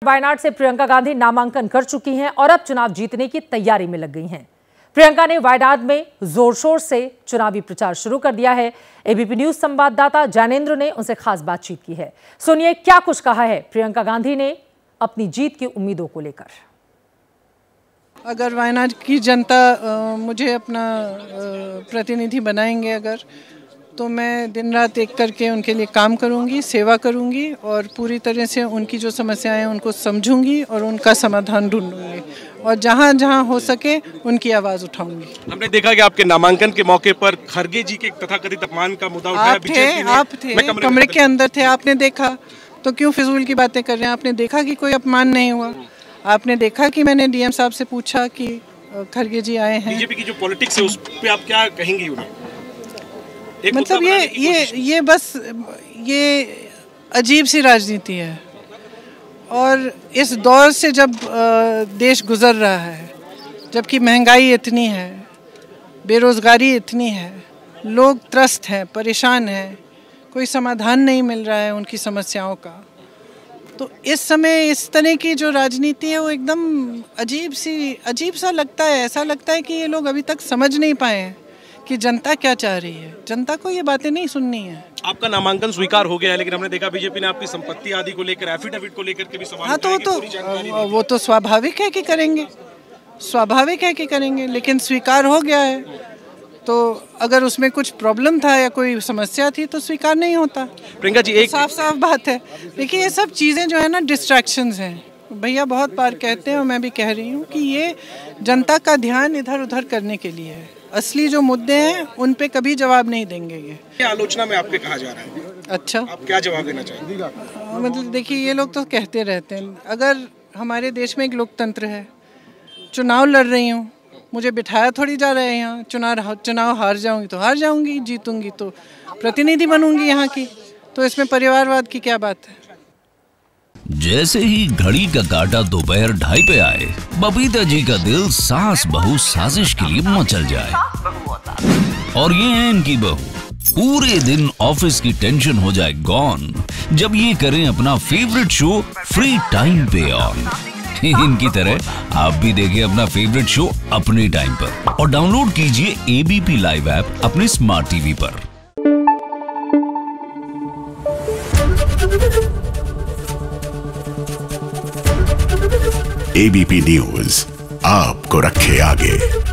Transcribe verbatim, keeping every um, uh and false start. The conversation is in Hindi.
वायनाड से प्रियंका गांधी नामांकन कर चुकी हैं और अब चुनाव जीतने की तैयारी में लग गई हैं। प्रियंका ने वायनाड में जोर शोर से चुनावी प्रचार शुरू कर दिया है। एबीपी न्यूज संवाददाता जैनेंद्र ने उनसे खास बातचीत की है। सुनिए क्या कुछ कहा है प्रियंका गांधी ने अपनी जीत की उम्मीदों को लेकर। अगर वायनाड की जनता आ, मुझे अपना प्रतिनिधि बनाएंगे अगर, तो मैं दिन रात एक करके उनके लिए काम करूंगी, सेवा करूंगी और पूरी तरह से उनकी जो समस्याएं हैं उनको समझूंगी और उनका समाधान ढूंढूंगी और जहां जहां हो सके उनकी आवाज उठाऊंगी। हमने देखा कि आपके नामांकन के मौके पर खरगे जी के तथाकथित अपमान का मुद्दा उठाया। आप थे, आप थे कमरे, कमरे के अंदर थे, आपने देखा, तो क्यों फिजूल की बातें कर रहे हैं? आपने देखा कि कोई अपमान नहीं हुआ? आपने देखा कि मैंने डीएम साहब से पूछा कि खरगे जी आए हैं? बीजेपी की जो पॉलिटिक्स है उस पे आप क्या कहेंगी उन्हें? मतलब ये ये ये बस ये अजीब सी राजनीति है और इस दौर से जब देश गुजर रहा है, जबकि महंगाई इतनी है, बेरोजगारी इतनी है, लोग त्रस्त हैं, परेशान हैं, कोई समाधान नहीं मिल रहा है उनकी समस्याओं का, तो इस समय इस तरह की जो राजनीति है वो एकदम अजीब सी अजीब सा लगता है। ऐसा लगता है कि ये लोग अभी तक समझ नहीं पाए हैं कि जनता क्या चाह रही है। जनता को ये बातें नहीं सुननी है। आपका नामांकन स्वीकार हो गया है, लेकिन हमने देखा बीजेपी ने आपकी संपत्ति आदि को लेकर, एफिडेविट को लेकर के भी सवाल हाँ, तो तो वो तो स्वाभाविक है कि करेंगे, स्वाभाविक है कि करेंगे, लेकिन स्वीकार हो गया है तो अगर उसमें कुछ प्रॉब्लम था या कोई समस्या थी तो स्वीकार नहीं होता। प्रियंका जी, एक साफ साफ बात है। देखिए ये सब चीज़ें जो है ना डिस्ट्रैक्शंस हैं। भैया बहुत बार कहते हैं और मैं भी कह रही हूँ कि ये जनता का ध्यान इधर उधर करने के लिए है। असली जो मुद्दे हैं उन पे कभी जवाब नहीं देंगे। ये आलोचना में आपके कहा जा रहा है। अच्छा, आप क्या जवाब देना चाहेंगे? मतलब देखिए ये लोग तो कहते रहते हैं, अगर हमारे देश में एक लोकतंत्र है, चुनाव लड़ रही हूँ, मुझे बिठाया थोड़ी जा रहे हैं यहाँ, चुनाव चुनाव हार जाऊंगी तो हार जाऊंगी, जीतूंगी तो प्रतिनिधि बनूंगी यहाँ की, तो इसमें परिवारवाद की क्या बात है? जैसे ही घड़ी का काटा दोपहर ढाई पे आए, बबीता जी का दिल सास बहू साजिश के लिए मचल जाए। और ये है इनकी बहू, पूरे दिन ऑफिस की टेंशन हो जाए गॉन जब ये करें अपना फेवरेट शो फ्री टाइम पे ऑन। इनकी तरह आप भी देखिए अपना फेवरेट शो अपने टाइम पर और डाउनलोड कीजिए एबीपी लाइव ऐप अपने स्मार्ट टीवी पर। एबीपी न्यूज आपको रखे आगे।